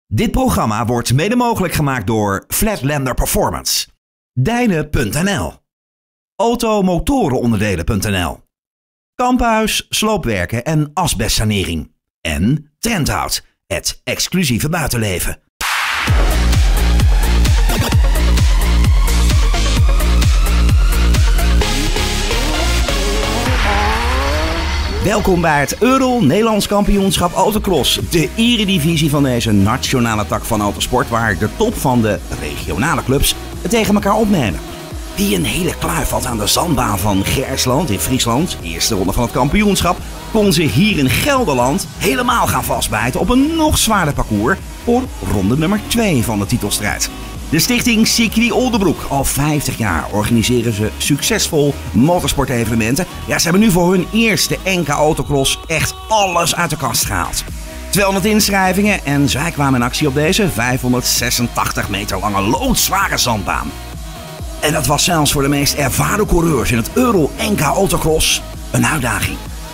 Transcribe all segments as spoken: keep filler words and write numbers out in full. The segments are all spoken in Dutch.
Dit programma wordt mede mogelijk gemaakt door Flatlander Performance, Dijnen punt n l, Automotorenonderdelen punt n l, Kamphuis, sloopwerken en asbestsanering en Trendhout, het exclusieve buitenleven. Welkom bij het Euro-Nederlands kampioenschap Autocross, de eredivisie van deze nationale tak van autosport, waar de top van de regionale clubs het tegen elkaar opnemen. Wie een hele kluif had aan de zandbaan van Gersland in Friesland, eerste ronde van het kampioenschap, kon zich hier in Gelderland helemaal gaan vastbijten op een nog zwaarder parcours voor ronde nummer twee van de titelstrijd. De stichting Circuit Oldebroek, al vijftig jaar organiseren ze succesvol motorsportevenementen. Ja, ze hebben nu voor hun eerste N K Autocross echt alles uit de kast gehaald. tweehonderd inschrijvingen en zij kwamen in actie op deze vijfhonderdzesentachtig meter lange loodzware zandbaan. En dat was zelfs voor de meest ervaren coureurs in het Euro-N K Autocross een uitdaging.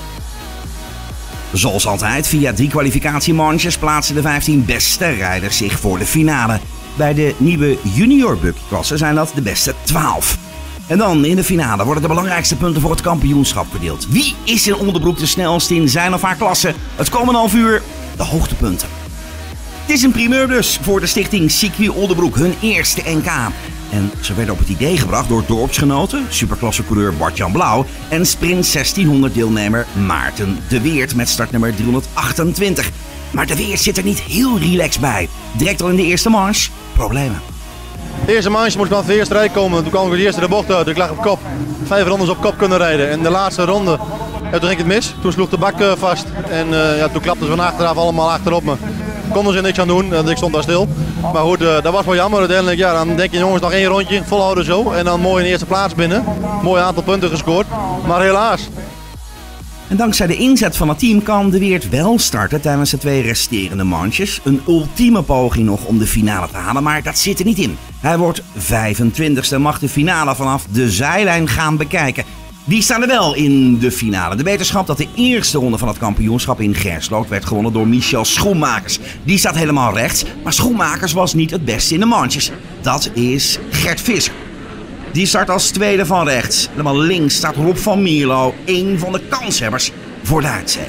Zoals altijd, via drie kwalificatiemanches plaatsen de vijftien beste rijders zich voor de finale. Bij de nieuwe junior buckklasse zijn dat de beste twaalf. En dan in de finale worden de belangrijkste punten voor het kampioenschap verdeeld. Wie is in Oldebroek de snelste in zijn of haar klasse? Het komende half uur de hoogtepunten. Het is een primeur dus voor de stichting Circuit Oldebroek, hun eerste N K. En ze werden op het idee gebracht door dorpsgenoten, superklassecoureur Bart-Jan Blauw en sprint zestienhonderd deelnemer Maarten de Weert met startnummer driehonderdachtentwintig. Maar de Weert zit er niet heel relaxed bij. Direct al in de eerste manche problemen. De eerste manche moest ik vanaf de eerste rij komen. Toen kwam ik de eerste de bocht uit. Ik lag op kop. Vijf rondes op kop kunnen rijden. En de laatste ronde, ja, toen ging het mis. Toen sloeg de bak uh, vast. En uh, ja, toen klapten ze van achteraf allemaal achterop me. Konden ze niks aan doen, want ik stond daar stil. Maar goed, uh, dat was wel jammer. Uiteindelijk, ja, dan denk je jongens nog één rondje, volhouden zo. En dan mooi in de eerste plaats binnen. Mooi aantal punten gescoord. Maar helaas. En dankzij de inzet van het team kan de Weert wel starten tijdens de twee resterende manches. Een ultieme poging nog om de finale te halen, maar dat zit er niet in. Hij wordt vijfentwintigste en mag de finale vanaf de zijlijn gaan bekijken. Die staan er wel in de finale. De wetenschap dat de eerste ronde van het kampioenschap in Gersloot werd gewonnen door Michel Schoenmakers. Die staat helemaal rechts, maar Schoenmakers was niet het beste in de manches. Dat is Gert Visser. Die start als tweede van rechts. Helemaal links staat Rob van Mierlo, een van de kanshebbers voor de uitzege.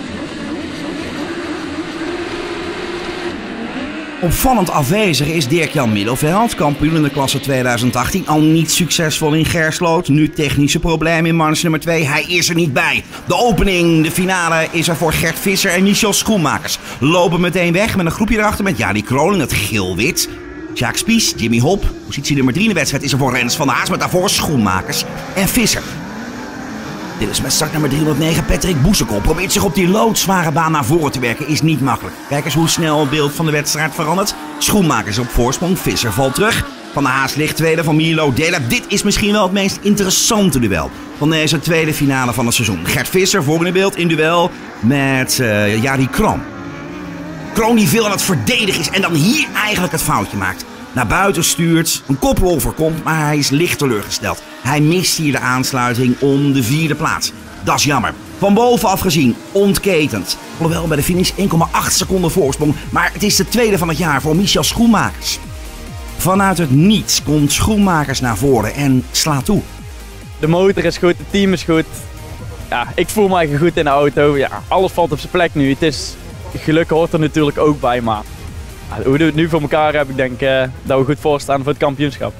Opvallend afwezig is Dirk-Jan Middelveld, kampioen in de klasse tweeduizend achttien. Al niet succesvol in Gersloot, nu technische problemen in manche nummer twee. Hij is er niet bij. De opening, de finale, is er voor Gert Visser en Michel Schoenmakers. Lopen meteen weg met een groepje erachter met Jari Kroning, het geel-wit. Jacques Spies, Jimmy Hop, positie nummer drie in de wedstrijd is er voor Rens van der Haas met daarvoor Schoenmakers en Visser. Dit is met start nummer driehonderdnegen Patrick Boesekop. Probeert zich op die loodzware baan naar voren te werken, is niet makkelijk. Kijk eens hoe snel het beeld van de wedstrijd verandert. Schoenmakers op voorsprong, Visser valt terug. Van der Haas ligt tweede, van Mierlo derde. Dit is misschien wel het meest interessante duel van deze tweede finale van het seizoen. Gert Visser voor in het beeld in duel met uh, Jari Kroon. Kroon die veel aan het verdedigen is en dan hier eigenlijk het foutje maakt. Naar buiten stuurt, een koprol voorkomt, maar hij is licht teleurgesteld. Hij mist hier de aansluiting om de vierde plaats. Dat is jammer. Van bovenaf gezien, ontketend. Alhoewel bij de finish één komma acht seconden voorsprong, maar het is de tweede van het jaar voor Michel Schoenmakers. Vanuit het niets komt Schoenmakers naar voren en slaat toe. De motor is goed, het team is goed. Ja, ik voel me eigenlijk goed in de auto. Ja, alles valt op zijn plek nu. Het is, geluk hoort er natuurlijk ook bij, maar ja, hoe we het nu voor elkaar hebben, ik denk uh, dat we goed voorstaan voor het kampioenschap.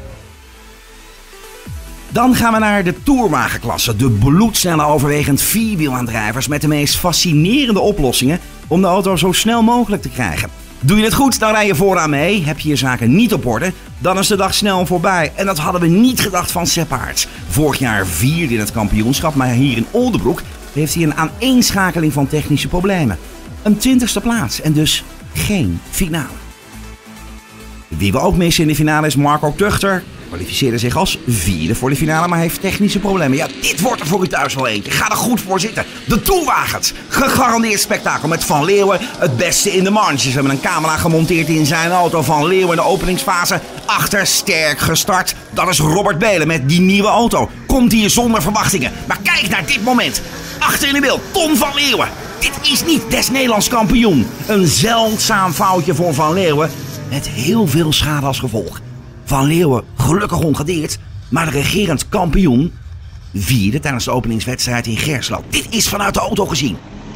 Dan gaan we naar de Tourwagenklasse. De bloedsnelle overwegend vierwielaandrijvers met de meest fascinerende oplossingen om de auto zo snel mogelijk te krijgen. Doe je het goed, dan rij je vooraan mee. Heb je je zaken niet op orde, dan is de dag snel voorbij. En dat hadden we niet gedacht van Sepp Aerts. Vorig jaar vierde in het kampioenschap, maar hier in Oldebroek heeft hij een aaneenschakeling van technische problemen. Een twintigste plaats en dus geen finale. Wie we ook missen in de finale is Marco Tuchter. Kwalificeerde zich als vierde voor de finale, maar heeft technische problemen. Ja, dit wordt er voor u thuis wel eentje. Ga er goed voor zitten. De Tourwagens. Gegarandeerd spektakel met Van Leeuwen het beste in de manches. Ze hebben een camera gemonteerd in zijn auto. Van Leeuwen in de openingsfase. Achter sterk gestart. Dat is Robert Belen met die nieuwe auto. Komt hier zonder verwachtingen. Maar kijk naar dit moment. Achter in de beeld, Tom van Leeuwen. Dit is niet des Nederlands kampioen. Een zeldzaam foutje voor Van Leeuwen met heel veel schade als gevolg. Van Leeuwen gelukkig ongedeerd, maar de regerend kampioen vierde tijdens de openingswedstrijd in Gersloot. Dit is vanuit de auto gezien.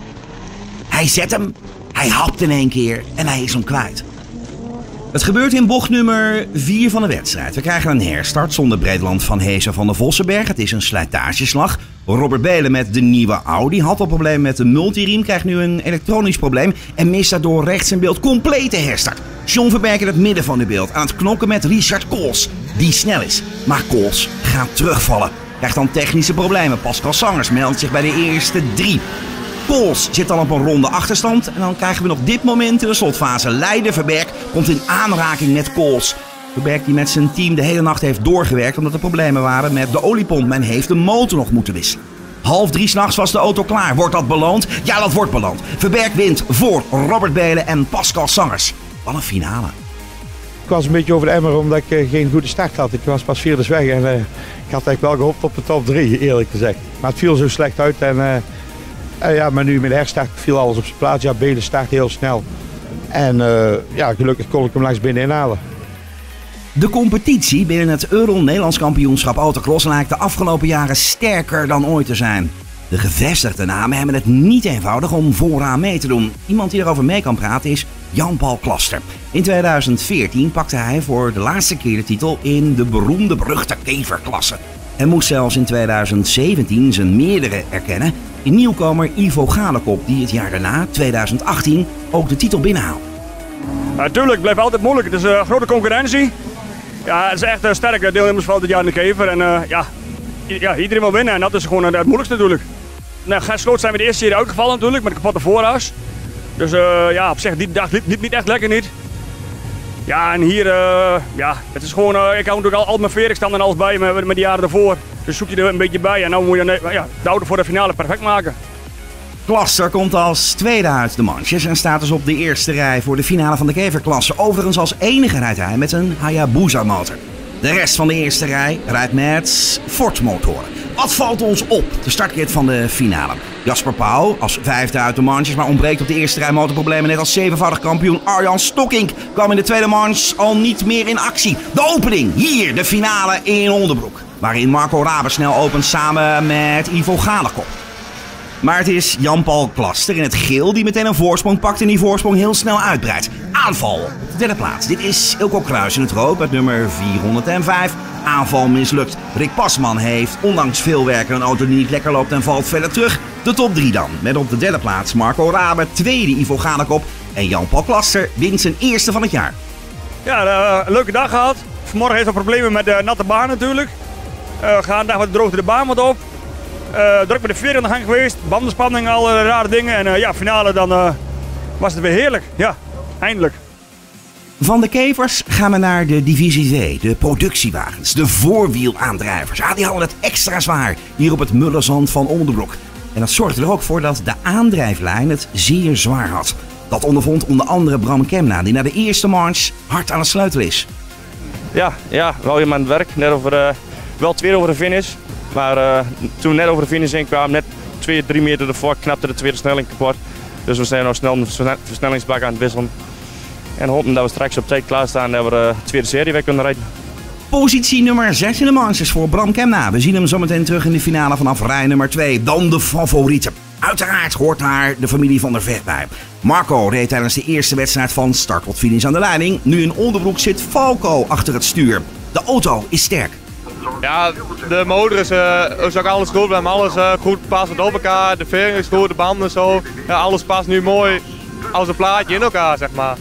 Hij zet hem, hij hapt in één keer en hij is hem kwijt. Het gebeurt in bocht nummer vier van de wedstrijd. We krijgen een herstart zonder Breedland van Heesen van de Vossenberg. Het is een slijtageslag. Robert Belen met de nieuwe Audi had al problemen met de multiriem. Krijgt nu een elektronisch probleem en mist daardoor rechts in beeld complete herstart. John Verberg in het midden van het beeld aan het knokken met Richard Kools, die snel is. Maar Kools gaat terugvallen. Krijgt dan technische problemen. Pascal Sangers meldt zich bij de eerste drie. Kools zit dan op een ronde achterstand. En dan krijgen we nog dit moment in de slotfase. Leiden Verberg komt in aanraking met Kools. Verberg die met zijn team de hele nacht heeft doorgewerkt omdat er problemen waren met de oliepomp. Men heeft de motor nog moeten wisselen. Half drie 's nachts was de auto klaar. Wordt dat beloond? Ja, dat wordt beloond. Verberg wint voor Robert Belen en Pascal Sangers. Wat een finale. Ik was een beetje over de emmer omdat ik uh, geen goede start had. Ik was pas vierde weg en uh, ik had eigenlijk wel gehoopt op de top drie, eerlijk gezegd. Maar het viel zo slecht uit en uh, uh, ja, maar nu met de herstart viel alles op zijn plaats. Ja, Belen start heel snel. En uh, ja, gelukkig kon ik hem langs binnen inhalen. De competitie binnen het Euro-Nederlands kampioenschap autocross lijkt de afgelopen jaren sterker dan ooit te zijn. De gevestigde namen hebben het niet eenvoudig om vooraan mee te doen. Iemand die erover mee kan praten is Jan-Paul Klaster. In tweeduizend veertien pakte hij voor de laatste keer de titel in de beroemde beruchte keverklasse. En moest zelfs in tweeduizend zeventien zijn meerdere erkennen in nieuwkomer Ivo Galekop, die het jaar daarna, tweeduizend achttien, ook de titel binnenhaalde. Natuurlijk, het blijft altijd moeilijk. Het is een uh, grote concurrentie. Ja, het is echt een sterke deelnemersveld dit jaar in de kever. En uh, ja, ja, iedereen wil winnen en dat is gewoon uh, het moeilijkste natuurlijk. Nou, Gersloot zijn we de eerste serie uitgevallen natuurlijk, met een kapotte voorhuis. Dus uh, ja, op zich, die dag liep niet, niet echt lekker niet. Ja, en hier, uh, ja, het is gewoon, uh, ik hou natuurlijk al, al mijn veerikstand en alles bij met, met die jaren ervoor. Dus zoek je er een beetje bij en dan moet je uh, ja, de auto voor de finale perfect maken. Klaster komt als tweede uit de manches en staat dus op de eerste rij voor de finale van de keverklasse. Overigens als enige rijdt hij met een Hayabusa motor. De rest van de eerste rij rijdt met Ford motoren. Wat valt ons op? De startrit van de finale. Jasper Pauw als vijfde uit de manches, maar ontbreekt op de eerste rij motorproblemen. Net als zevenvoudig kampioen Arjan Stokkink kwam in de tweede manche al niet meer in actie. De opening, hier de finale in Onderbroek. Waarin Marco Rabe snel opent samen met Ivo Galekop. Maar het is Jan-Paul Klaster in het geel die meteen een voorsprong pakt en die voorsprong heel snel uitbreidt. Aanval op de derde plaats. Dit is Ilko Kruis in het rood met nummer vierhonderdvijf. Aanval mislukt. Rick Pasman heeft ondanks veel werken een auto die niet lekker loopt en valt verder terug. De top drie dan. Met op de derde plaats Marco Rabe, tweede Ivo Galekop en Jan-Paul Klaster wint zijn eerste van het jaar. Ja, uh, een leuke dag gehad. Vanmorgen heeft er problemen met de natte baan natuurlijk. Uh, gaan dag wat droogte de baan wat op. Uh, druk met de veer in de gang geweest, bandenspanning, alle rare dingen. En uh, ja, finale dan uh, was het weer heerlijk. Ja, eindelijk. Van de kevers gaan we naar de divisie twee, de productiewagens, de voorwielaandrijvers. Ja, die hadden het extra zwaar hier op het Mullerzand van Onderbroek. En dat zorgde er ook voor dat de aandrijflijn het zeer zwaar had. Dat ondervond onder andere Bram Kemna, die na de eerste march hard aan het sleutelen is. Ja, ja, wel weer aan het werk. Net over, uh, wel tweede over de finish. Maar uh, toen we net over de finish heen kwamen, net twee, drie meter ervoor, knapte de tweede snelling kapot. Dus we zijn nou snel een versnellingsbak aan het wisselen. En hopen dat we straks op tijd klaarstaan en dat we de tweede serie weer kunnen rijden. Positie nummer zes in de manches voor Bram Kemna. We zien hem zometeen terug in de finale vanaf rij nummer twee. Dan de favorieten. Uiteraard hoort daar de familie Van der Vecht bij. Marco reed tijdens de eerste wedstrijd van start tot finish aan de leiding. Nu in Onderbroek zit Falco achter het stuur. De auto is sterk. Ja, de motor is, uh, is ook alles goed. We hebben alles uh, goed past op elkaar. De vering is goed, de banden zo. Ja, alles past nu mooi als een plaatje in elkaar, zeg maar.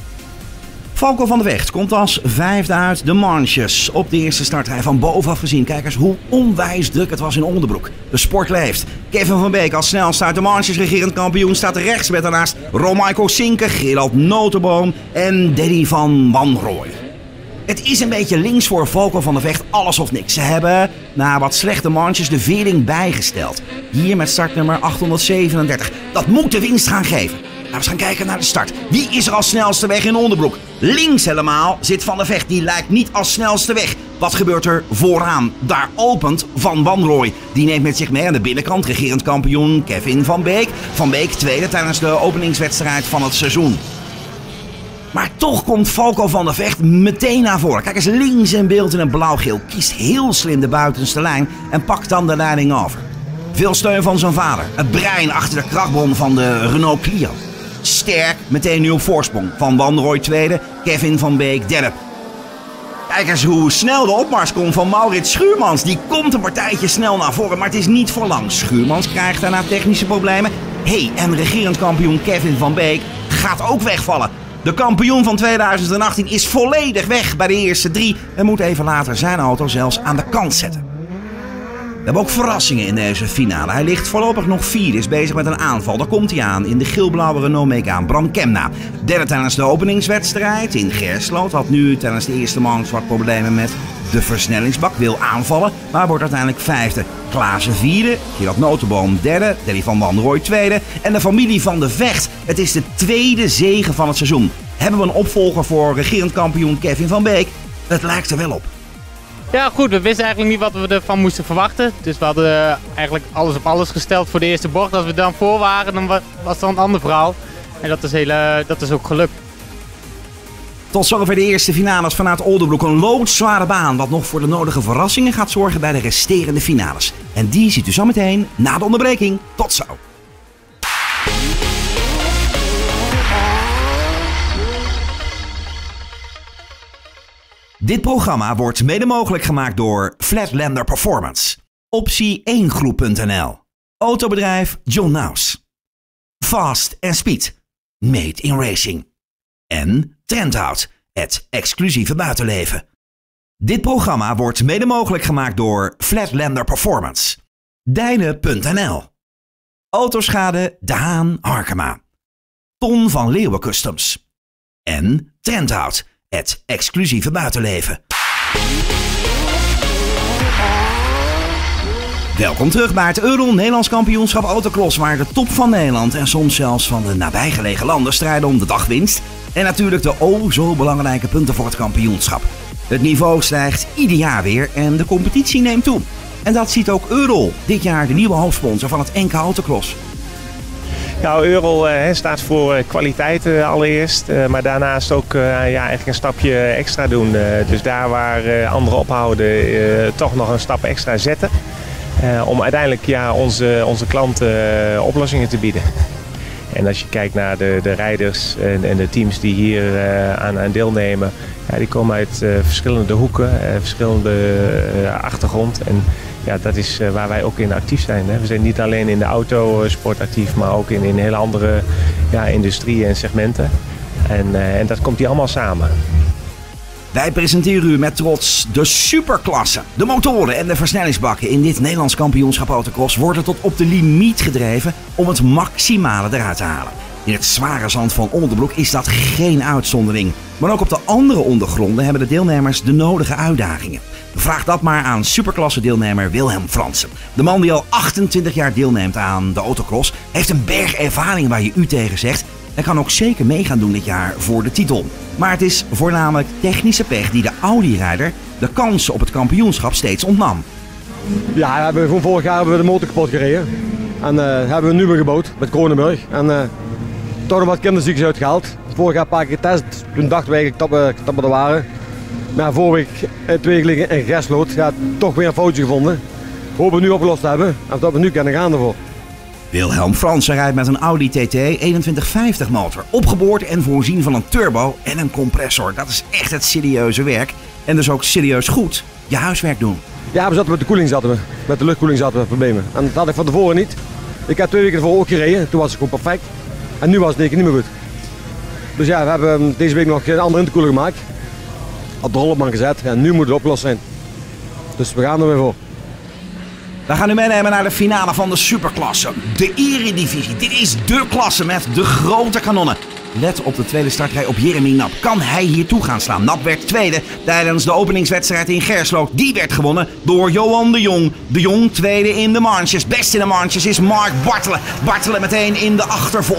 Falco van der Vecht komt als vijfde uit de manches. Op de eerste startrij van bovenaf gezien. Kijk eens hoe onwijs druk het was in Onderbroek. De sport leeft. Kevin van Beek als snelste uit de manches. Regerend kampioen staat rechts met daarnaast Romaiko Sinke, Gerald Notenboom en Danny van Wanrooy. Het is een beetje links voor Falco van der Vecht, alles of niks. Ze hebben na wat slechte manches de vering bijgesteld. Hier met startnummer achthonderdzevenendertig. Dat moet de winst gaan geven. we eens gaan kijken naar de start. Wie is er als snelste weg in Onderbroek? Links helemaal zit Van der Vecht. Die lijkt niet als snelste weg. Wat gebeurt er vooraan? Daar opent Van Wanrooy. Die neemt met zich mee aan de binnenkant regerend kampioen Kevin van Beek. Van Beek tweede tijdens de openingswedstrijd van het seizoen. Maar toch komt Falco van der Vecht meteen naar voren. Kijk eens, links in beeld in het blauw-geel. Kiest heel slim de buitenste lijn en pakt dan de leiding over. Veel steun van zijn vader. Het brein achter de krachtbron van de Renault Clio. Sterk, meteen nu op voorsprong. Van Wanrooy tweede, Kevin van Beek derde. Kijk eens hoe snel de opmars komt van Maurits Schuurmans. Die komt een partijtje snel naar voren, maar het is niet voor lang. Schuurmans krijgt daarna technische problemen. Hey, en regerend kampioen Kevin van Beek gaat ook wegvallen. De kampioen van tweeduizend achttien is volledig weg bij de eerste drie en moet even later zijn auto zelfs aan de kant zetten. We hebben ook verrassingen in deze finale. Hij ligt voorlopig nog vierde, is bezig met een aanval. Daar komt hij aan in de geel-blauwe Renault Megane. Bram Kemna, derde tijdens de openingswedstrijd in Gersloot. Had nu tijdens de eerste manche wat problemen met de versnellingsbak. Wil aanvallen, maar wordt uiteindelijk vijfde. Klaassen vierde, Gerard Notenboom derde, Danny van Wanrooy tweede. En de familie van der Vecht. Het is de tweede zege van het seizoen. Hebben we een opvolger voor regerend kampioen Kevin van Beek? Het lijkt er wel op. Ja goed, we wisten eigenlijk niet wat we ervan moesten verwachten. Dus we hadden eigenlijk alles op alles gesteld voor de eerste bocht. Als we dan voor waren, dan was het dan een ander verhaal. En dat is, hele, dat is ook gelukt. Tot zover de eerste finales vanuit Oldenbroek. Een loodzware baan wat nog voor de nodige verrassingen gaat zorgen bij de resterende finales. En die ziet u zo meteen na de onderbreking. Tot zo. Dit programma wordt mede mogelijk gemaakt door Flatlander Performance. Optie één groep punt n l. Autobedrijf John Naus. Fast and Speed. Made in Racing. En Trendhout, het exclusieve buitenleven. Dit programma wordt mede mogelijk gemaakt door Flatlander Performance. Dijnen punt n l. Autoschade De Haan Harkema. Ton van Leeuwen Customs. En Trendhout, het exclusieve buitenleven. Welkom terug bij het Euro Nederlands kampioenschap autocross, waar de top van Nederland en soms zelfs van de nabijgelegen landen strijden om de dagwinst. En natuurlijk de o zo belangrijke punten voor het kampioenschap. Het niveau stijgt ieder jaar weer en de competitie neemt toe. En dat ziet ook Euro, dit jaar de nieuwe hoofdsponsor van het N K Autocross. Nou, Euro uh, staat voor uh, kwaliteit uh, allereerst, uh, maar daarnaast ook uh, ja, eigenlijk een stapje extra doen. Uh, dus daar waar uh, anderen ophouden, uh, toch nog een stap extra zetten. Uh, om uiteindelijk ja, onze, onze klanten uh, oplossingen te bieden. En als je kijkt naar de, de rijders en, en de teams die hier uh, aan, aan deelnemen, ja, die komen uit uh, verschillende hoeken, uh, verschillende uh, achtergrond. En ja, dat is uh, waar wij ook in actief zijn. Hè. We zijn niet alleen in de autosport actief, maar ook in, in hele andere ja, industrieën en segmenten. En, uh, en dat komt hier allemaal samen. Wij presenteren u met trots de superklasse. De motoren en de versnellingsbakken in dit Nederlands kampioenschap autocross worden tot op de limiet gedreven om het maximale eruit te halen. In het zware zand van Oldenbroek is dat geen uitzondering. Maar ook op de andere ondergronden hebben de deelnemers de nodige uitdagingen. Vraag dat maar aan superklasse deelnemer Wilhelm Fransen. De man die al achtentwintig jaar deelneemt aan de autocross, heeft een berg ervaring waar je u tegen zegt. En kan ook zeker mee gaan doen dit jaar voor de titel. Maar het is voornamelijk technische pech die de Audi-rijder de kansen op het kampioenschap steeds ontnam. Ja, we hebben gewoon vorig jaar hebben we de motor kapot gereden. En uh, hebben we een nieuwe gebouwd met Kronenburg. En uh, toch nog wat kinderziektes uitgehaald. Vorig jaar een paar keer getest. Toen dachten we eigenlijk dat we, dat we er waren. Maar vorige week, twee weken liggen in Gersloot, ja, toch weer een foutje gevonden. Hopen we nu opgelost te hebben en dat we nu kunnen gaan ervoor. Wilhelm Fransen rijdt met een Audi T T eenentwintig vijftig motor. Opgeboord en voorzien van een turbo en een compressor. Dat is echt het serieuze werk. En dus ook serieus goed je huiswerk doen. Ja, we zaten met de koeling zaten we. Met de luchtkoeling zaten we problemen. En dat had ik van tevoren niet. Ik heb twee weken ervoor ook gereden. Toen was het gewoon perfect. En nu was het een keer niet meer goed. Dus ja, we hebben deze week nog een andere intercooler gemaakt. Op de rollenbank gezet. En nu moet het opgelost zijn. Dus we gaan er weer voor. We gaan u meenemen naar de finale van de superklasse. De eredivisie. Dit is dé klasse met de grote kanonnen. Let op de tweede startrij op Jeremy Nap. Kan hij hier toe gaan slaan? Nap werd tweede tijdens de openingswedstrijd in Gersloot. Die werd gewonnen door Johan de Jong. De Jong tweede in de manches. Best in de manches is Mark Bartelen. Bartelen meteen in de achtervolging.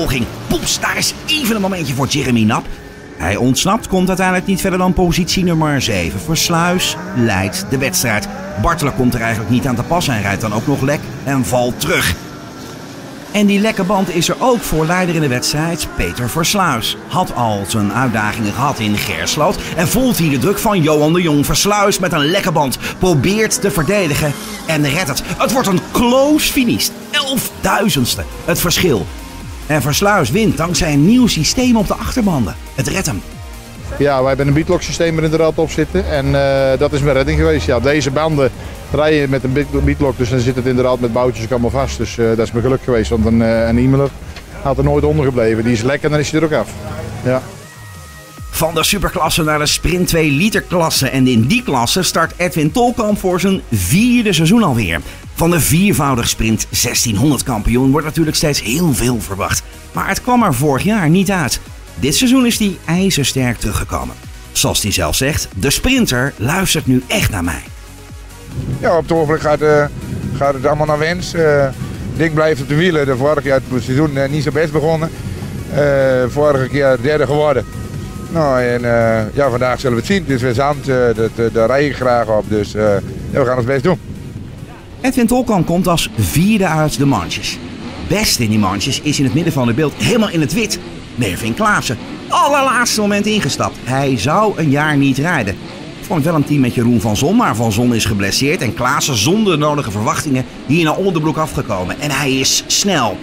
poeps, daar is even een momentje voor Jeremy Nap. Hij ontsnapt, komt uiteindelijk niet verder dan positie nummer zeven. Versluis leidt de wedstrijd. Bartelen komt er eigenlijk niet aan te pas en rijdt dan ook nog lek en valt terug. En die lekke band is er ook voor leider in de wedstrijd, Peter Versluis. Had al zijn uitdagingen gehad in Gersloot en voelt hier de druk van Johan de Jong. Versluis met een lekke band probeert te verdedigen en redt het. Het wordt een close finish, elfduizendste het verschil. En Versluis wint dankzij een nieuw systeem op de achterbanden. Het redt hem. Ja, wij hebben een beatlock systeem er inderdaad op zitten en uh, dat is mijn redding geweest. Ja, deze banden rijden met een beatlock, dus dan zit het inderdaad met boutjes ook allemaal vast. Dus uh, dat is mijn geluk geweest, want een, uh, een Imler had er nooit onder gebleven. Die is lekker en dan is hij er ook af. Ja. Van de superklasse naar de sprint twee liter klasse. En in die klasse start Edwin Tolkamp voor zijn vierde seizoen alweer. Van de viervoudig sprint zestienhonderd kampioen wordt natuurlijk steeds heel veel verwacht. Maar het kwam er vorig jaar niet uit. Dit seizoen is hij ijzersterk teruggekomen. Zoals hij zelf zegt, de sprinter luistert nu echt naar mij. Ja, op het ogenblik gaat, uh, gaat het allemaal naar wens. Uh, Dick blijft op de wielen. De vorige keer het seizoen uh, niet zo best begonnen. Uh, vorige keer derde geworden. Nou, en uh, ja, vandaag zullen we het zien. Het is weer zand, uh, dat, uh, daar rij ik graag op. Dus uh, ja, we gaan ons best doen. Edwin Tolkamp komt als vierde uit de manches. Best in die manches is in het midden van het beeld, helemaal in het wit, Mervin Klaassen. Allerlaatste moment ingestapt. Hij zou een jaar niet rijden. Vormt wel een team met Jeroen van Zon, maar Van Zon is geblesseerd en Klaassen zonder de nodige verwachtingen hier naar Oldenbroek afgekomen. En hij is snel.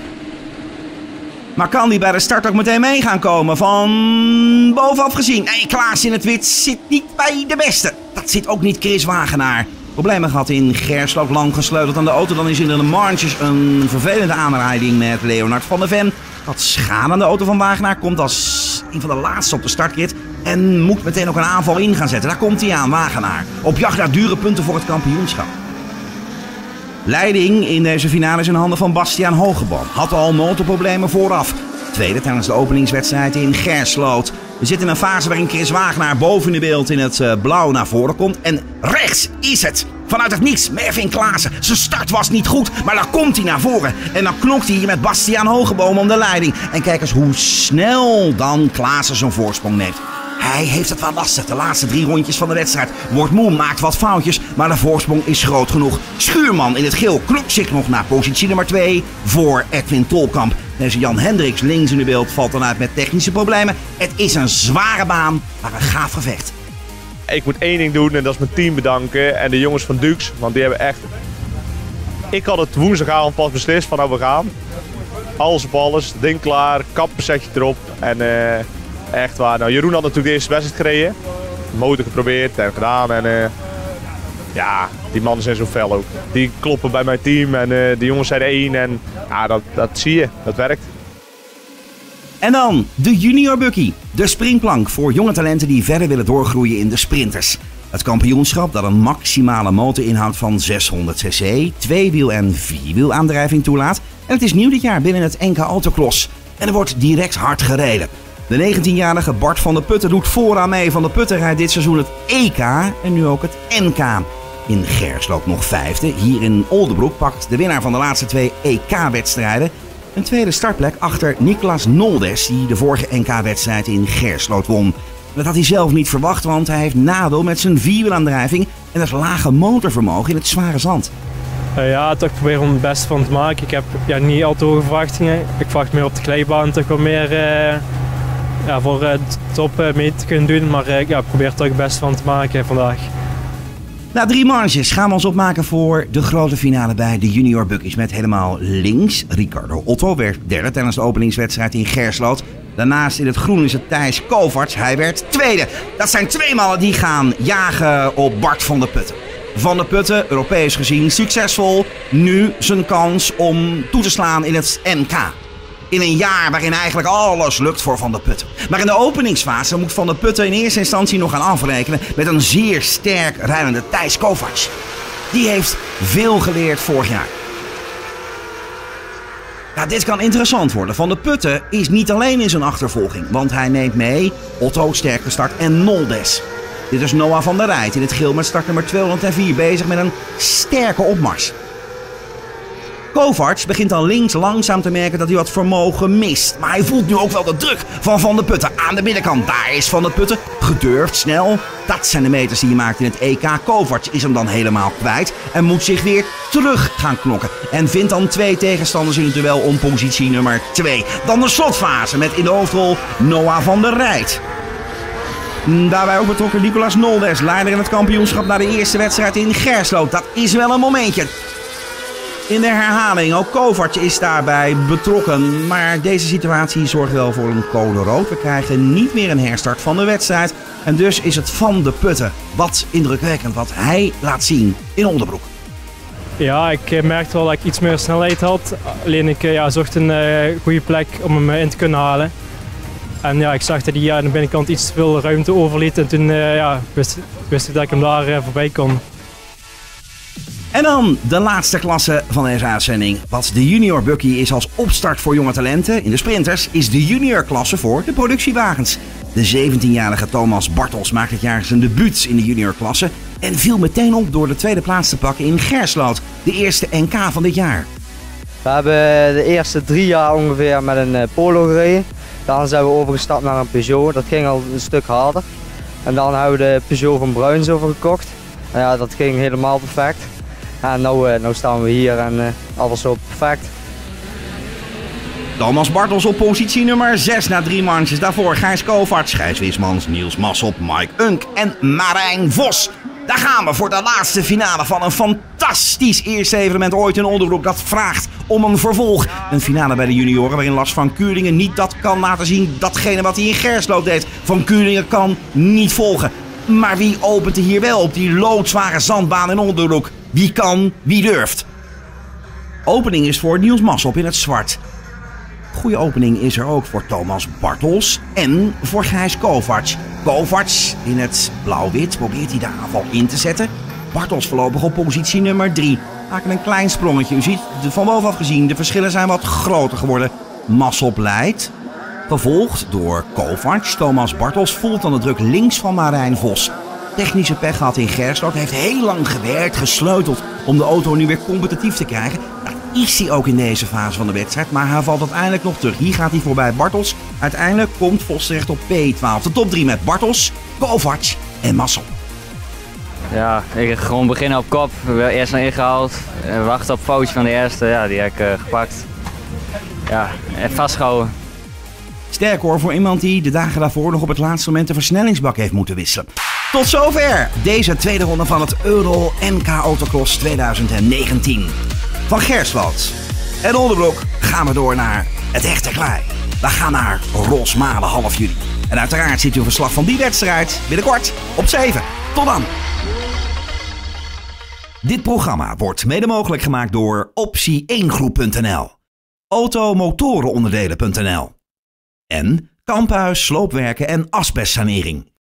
Maar kan hij bij de start ook meteen mee gaan komen? Van bovenaf gezien. Nee, Klaassen in het wit zit niet bij de beste. Dat zit ook niet Chris Wagenaar. Problemen gehad in Gersloot, lang gesleuteld aan de auto. Dan is in de marges een vervelende aanrijding met Leonard van der Ven. Wat schade aan de auto van Wagenaar, komt als een van de laatste op de startrit. En moet meteen ook een aanval in gaan zetten. Daar komt hij aan, Wagenaar. Op jacht naar dure punten voor het kampioenschap. Leiding in deze finale is in handen van Bastiaan Hogeboom. Had al motorproblemen vooraf. Tweede tijdens de openingswedstrijd in Gersloot. We zitten in een fase waarin Chris Wagenaar boven in beeld in het uh, blauw naar voren komt. En rechts is het. Vanuit het niets, Mervin Klaassen. Zijn start was niet goed, maar dan komt hij naar voren. En dan knokt hij hier met Bastiaan Hogeboom om de leiding. En kijk eens hoe snel dan Klaassen zijn voorsprong neemt. Hij heeft het wel lastig. De laatste drie rondjes van de wedstrijd. Wordt moe, maakt wat foutjes, maar de voorsprong is groot genoeg. Schuurman in het geel klopt zich nog naar positie nummer twee voor Edwin Tolkamp. Deze Jan Hendricks links in de beeld valt dan uit met technische problemen. Het is een zware baan, maar een gaaf gevecht. Ik moet één ding doen en dat is mijn team bedanken en de jongens van Dux, want die hebben echt... Ik had het woensdagavond pas beslist van nou we gaan. Alles op alles, ding klaar, kappersetje erop en uh, echt waar. Nou, Jeroen had natuurlijk de eerste wedstrijd gereden, motor geprobeerd en gedaan en uh, ja, die mannen zijn zo fel ook. Die kloppen bij mijn team en uh, de jongens zijn één en ja, dat, dat zie je, dat werkt. En dan de Junior Buckie. De springplank voor jonge talenten die verder willen doorgroeien in de sprinters. Het kampioenschap dat een maximale motorinhoud van zeshonderd cc, tweewiel- en vierwielaandrijving toelaat. En het is nieuw dit jaar binnen het N K Autocross. En er wordt direct hard gereden. De negentienjarige Bart van der Putten doet vooraan mee. Van der Putten rijdt dit seizoen het E K en nu ook het N K. In Gersloot nog vijfde. Hier in Oldenbroek pakt de winnaar van de laatste twee E K-wedstrijden een tweede startplek achter Niklas Noldes, die de vorige N K-wedstrijd in Gersloot won. Dat had hij zelf niet verwacht, want hij heeft nadeel met zijn vierwielaandrijving en het lage motorvermogen in het zware zand. Uh, ja, toch proberen om het beste van te maken. Ik heb ja, niet al te hoge verwachtingen. Ik verwacht meer op de kleibaan toch wel meer uh, ja, voor uh, de top uh, mee te kunnen doen. Maar uh, ja, ik probeer er toch het beste van te maken vandaag. Na drie marges gaan we ons opmaken voor de grote finale bij de Junior Buckies. Met helemaal links Ricardo Otto werd derde tijdens de openingswedstrijd in Gersloot. Daarnaast in het groen is het Thijs Kovaerts. Hij werd tweede. Dat zijn twee mannen die gaan jagen op Bart van der Putten. Van der Putten, Europees gezien succesvol. Nu zijn kans om toe te slaan in het N K. In een jaar waarin eigenlijk alles lukt voor Van der Putten. Maar in de openingsfase moet Van der Putten in eerste instantie nog gaan afrekenen met een zeer sterk rijdende Thijs Kovaerts. Die heeft veel geleerd vorig jaar. Ja, dit kan interessant worden. Van der Putten is niet alleen in zijn achtervolging, want hij neemt mee Otto sterk gestart en Noldes. Dit is Noah van der Rijt in het geel met startnummer tweehonderdvier bezig met een sterke opmars. Kovacs begint al links langzaam te merken dat hij wat vermogen mist. Maar hij voelt nu ook wel de druk van Van der Putten aan de binnenkant. Daar is Van der Putten, gedurfd, snel. Dat zijn de meters die hij maakt in het E K. Kovacs is hem dan helemaal kwijt en moet zich weer terug gaan knokken. En vindt dan twee tegenstanders in het duel om positie nummer twee. Dan de slotfase met in de hoofdrol Noah van der Rijt. Daarbij ook betrokken Nicolas Noldes, leider in het kampioenschap na de eerste wedstrijd in Gersloot. Dat is wel een momentje. In de herhaling, ook Kovacs is daarbij betrokken. Maar deze situatie zorgt wel voor een code rood. We krijgen niet meer een herstart van de wedstrijd. En dus is het Van der Putten. Wat indrukwekkend wat hij laat zien in Oldenbroek. Ja, ik merkte wel dat ik iets meer snelheid had. Alleen ik ja, zocht een uh, goede plek om hem in te kunnen halen. En ja, ik zag dat hij ja, aan de binnenkant iets te veel ruimte overliet. En toen uh, ja, wist, wist ik dat ik hem daar uh, voorbij kon. En dan de laatste klasse van deze uitzending. Wat de junior Bucky is als opstart voor jonge talenten in de sprinters, is de junior klasse voor de productiewagens. De zeventienjarige Thomas Bartels maakt dit jaar zijn debuut in de junior klasse en viel meteen op door de tweede plaats te pakken in Gersloot, de eerste N K van dit jaar. We hebben de eerste drie jaar ongeveer met een Polo gereden. Daarna zijn we overgestapt naar een Peugeot, dat ging al een stuk harder. En dan hebben we de Peugeot van Bruins overgekocht. En ja, dat ging helemaal perfect. En nu, nu staan we hier en uh, alles zo perfect. Thomas Bartels op positie nummer zes na drie manches. Daarvoor Gijs Kovacs, Gijs Wismans, Niels Massop, Mike Unk en Marijn Vos. Daar gaan we voor de laatste finale van een fantastisch eerste evenement ooit in Oldenbroek. Dat vraagt om een vervolg. Een finale bij de junioren waarin Lars van Kuringen niet dat kan laten zien. Datgene wat hij in Gersloot deed. Van Kuringen kan niet volgen. Maar wie opent er hier wel op die loodzware zandbaan in Oldenbroek? Wie kan, wie durft? Opening is voor Niels Massop in het zwart. Goede opening is er ook voor Thomas Bartels en voor Gijs Kovacs. Kovacs in het blauw-wit probeert hij de aanval in te zetten. Bartels voorlopig op positie nummer drie. Maken een klein sprongetje. U ziet van bovenaf gezien, de verschillen zijn wat groter geworden. Massop leidt, gevolgd door Kovacs. Thomas Bartels voelt dan de druk links van Marijn Vos. Technische pech gehad in Gersloot. Heeft heel lang gewerkt, gesleuteld om de auto nu weer competitief te krijgen. Dat is hij ook in deze fase van de wedstrijd, maar hij valt uiteindelijk nog terug. Hier gaat hij voorbij Bartels. Uiteindelijk komt Vos terecht op P twaalf. De top drie met Bartels, Kovacs en Massop. Ja, ik gewoon beginnen op kop. Eerst naar ingehaald. Wachten op foutje van de eerste. Ja, die heb ik uh, gepakt. Ja, en vastgehouden. Sterk hoor voor iemand die de dagen daarvoor nog op het laatste moment de versnellingsbak heeft moeten wisselen. Tot zover deze tweede ronde van het Euro N K Autocross tweeduizend negentien. Van Gersloot en Oldenbroek gaan we door naar het echte klei. We gaan naar Rosmalen half juli. En uiteraard ziet u een verslag van die wedstrijd binnenkort op zeven. Tot dan! Dit programma wordt mede mogelijk gemaakt door optie één groep punt n l, automotorenonderdelen punt n l en Kamphuis Sloopwerken en Asbestsanering.